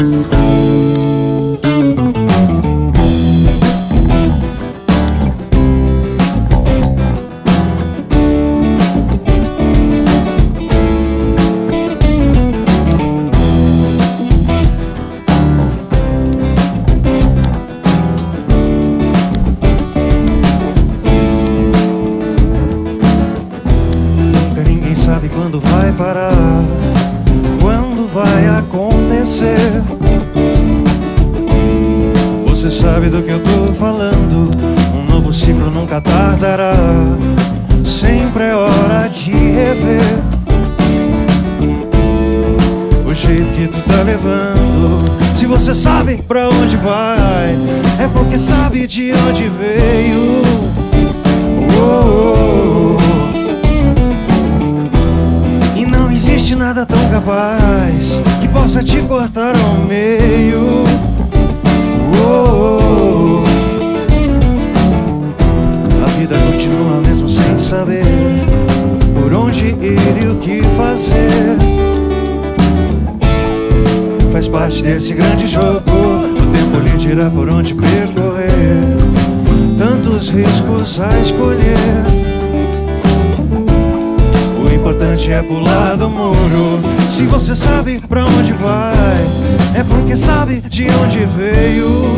Sabe quando vai parar, quando vai acontecer. Você sabe do que eu tô falando. Um novo ciclo nunca tardará. Sempre é hora de rever o jeito que tu tá levando. Se você sabe pra onde vai, é porque sabe de onde veio. Não existe nada tão capaz que possa te cortar ao meio. A vida continua mesmo sem saber por onde ir e o que fazer. Faz parte desse grande jogo. O tempo lhe dirá por onde percorrer. Tantos riscos a escolher. O importante é pular do muro. Se você sabe pra onde vai, é porque sabe de onde veio.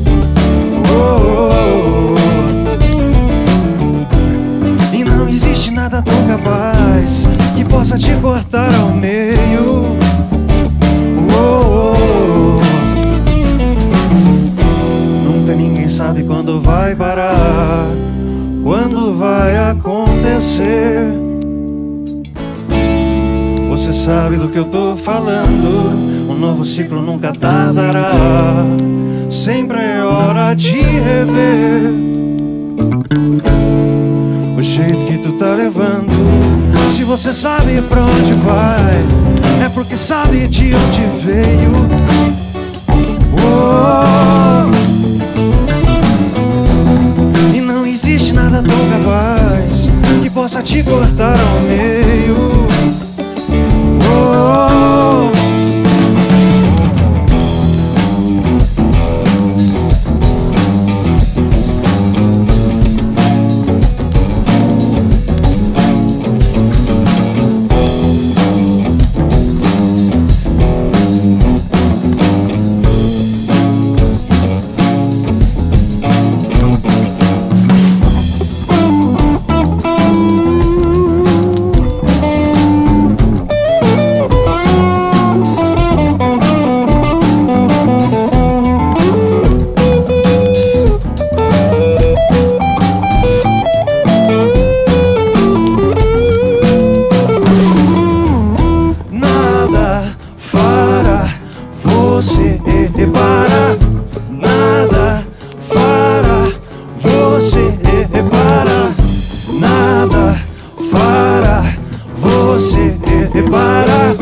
E não existe nada tão capaz que possa te cortar ao meio. Nunca ninguém sabe quando vai parar, quando vai acontecer. Você sabe do que eu tô falando. Um novo ciclo nunca tardará. Sempre é hora de rever o jeito que tu tá levando. Se você sabe pra onde vai, é porque sabe de onde veio. E não existe nada tão capaz que possa te cortar ao meio. Você repara, nada fará você repara, nada fará você repara.